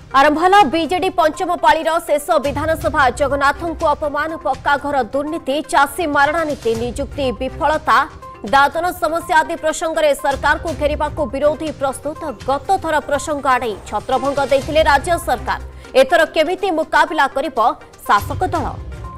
आरंभ होला बीजेडी पंचम पाळीर शेष विधानसभा जगन्नाथों को अपमान पक्का घर दुर्नीति चाषी मारणा नीति नियुक्ति विफलता दादन समस्या आदि प्रसंग में सरकार को घेरिबा को विरोधी प्रस्तुत गत थर प्रसंग आड़े छत्रभंग देथिले राज्य सरकार एथर केमिति मुकाबला करिब शासक दल।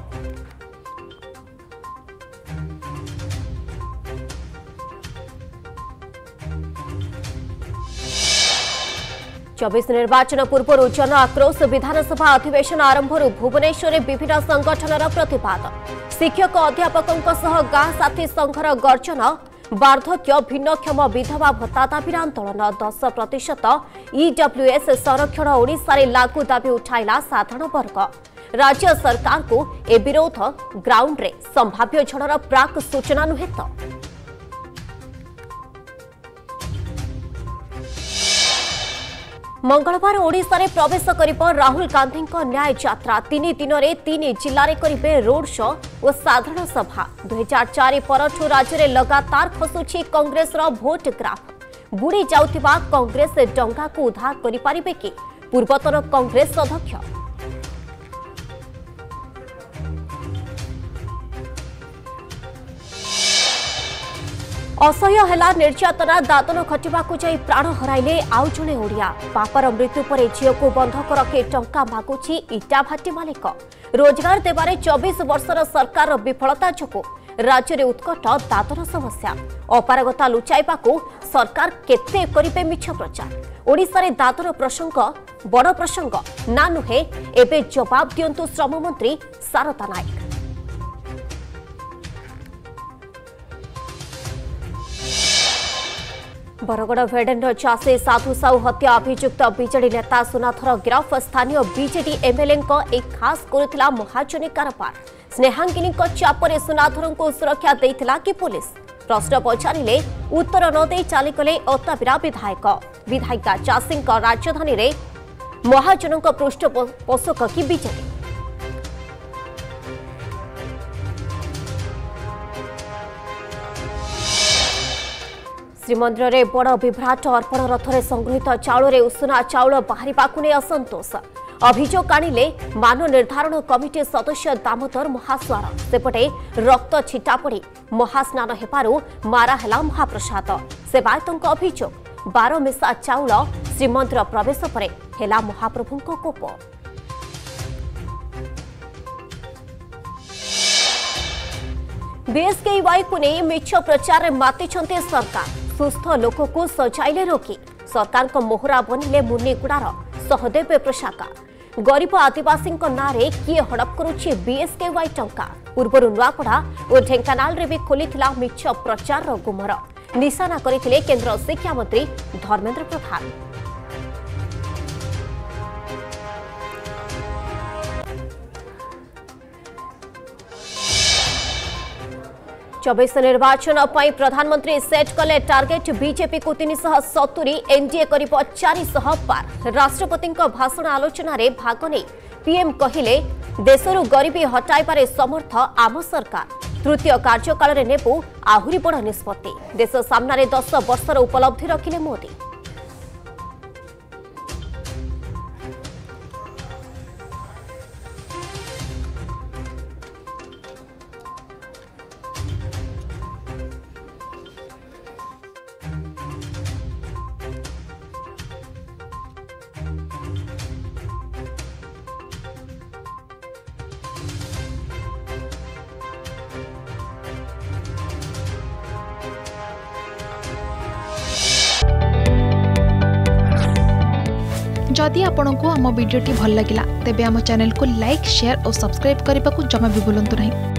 24 निर्वाचन पूर्व जन आक्रोश विधानसभा अधिवेशन आरंभ भुवनेश्वर विभिन्न संगठनर प्रतिवाद शिक्षक अध्यापकों सह गाँ साथी संघर गर्जन वार्धक्य भिन्नक्षम विधवा भत्ता दाबी आंदोलन 10% ईडब्ल्यूएस संरक्षण ओडिशा रे लागू दाबी उठाइला साधारण वर्ग राज्य सरकार को ए विरोध ग्राउंड रे संभाव्य झड़र प्राक सूचना नुहे तो मंगलवार ओडिशा रे प्रवेश करिब राहुल गांधी न्याय यात्रा 3 दिन रे 3 जिल्ला रे करिबे रोड शो और साधारण सभा 2004 परठू राज्य रे लगातार खसुछि कांग्रेस रो भोट ग्राफ बुड़ी जाउथिबा कांग्रेस डंगा को उद्धार करि पारिबे कि पूर्वतन कांग्रेस अध्यक्ष असह्य हेला निर्यातना दादन खटिबाकू जाई प्राण हराइले आउ जणे ओडिया बापर मृत्यु पर झील को बंधक रखे टंका मागुछि इटा भाटी मालिक रोजगार देवारे 24 वर्षर सरकार विफलता जोगु राज्य में उत्कट दादन समस्या अपारगता लुचाइबाकू सरकार केते करिबे मिछ प्रचार ओडिशा रे दादन प्रसंग बड़ प्रसंग ना नुहे एबे जवाब दियंतु श्रम मंत्री सारदा नायक। बरगड़ भेडेन चाषी साधु साहू हत्या अभियुक्त बीजेडी नेता सुनाथर गिरफ स्थानीय बीजेडी एमएलए एक खास करुला महाजनी कारबार स्नेहांगिनी चापरे सुनाथर को सुरक्षा देइथिला कि पुलिस प्रश्न पचारे उत्तर न दे चलीगले अताबिरा विधायक विधायिका चाषी राजधानी रे महाजन पृष्ठपोषक कि बीजेडी श्रीमंदिर में बड़ विभ्राट अर्पण रथरे संगृहित चाउल उषुना चाउल बाहर नहीं असंतोष अभियोग आनिले मान निर्धारण कमिटी सदस्य दामोदर महास्वार सेपटे रक्त छिटा पड़ी महास्नान हेबारु मारा हेला महाप्रसाद सेवायतों अभियोग 12 मिसा चाउल श्रीमंदिर प्रवेश पर हेला महाप्रभु कोप। बीएसकेवाई को नहीं मिछ प्रचार मातिछन्ते सरकार सुस्थ लोक को सजाइले रोकी सरकार को मोहरा बनिले मुनिगुड़ार सहदेव प्रशाका गरीब आदिवासी नारे किए हड़प करुछि बीएसकेवाई टंका पूर्व नुआपड़ा और ढेंकानाल रे भी खोलिथिला मिछ प्रचार गुमर निशाना करथिले केंद्र शिक्षा मंत्री धर्मेंद्र प्रधान। 24 निर्वाचन पर प्रधानमंत्री सेट कले टार्गेट बीजेपी को 370 एनडीए करिब 400 पार राष्ट्रपति भाषण आलोचना रे भाग नहीं पीएम कहिले देशरू गरीबी हटाइबारे समर्थ आम सरकार तृतीय कार्यकाल रे नेबू आहुरी बड़ निष्पत्ति देश सामने 10 वर्षर उपलब्धि रखिले मोदी। जदि आपंक आम भिडी भल लगा तेब आम चैनल को लाइक शेयर और सब्सक्राइब करने को जमा भी भूलु नहीं।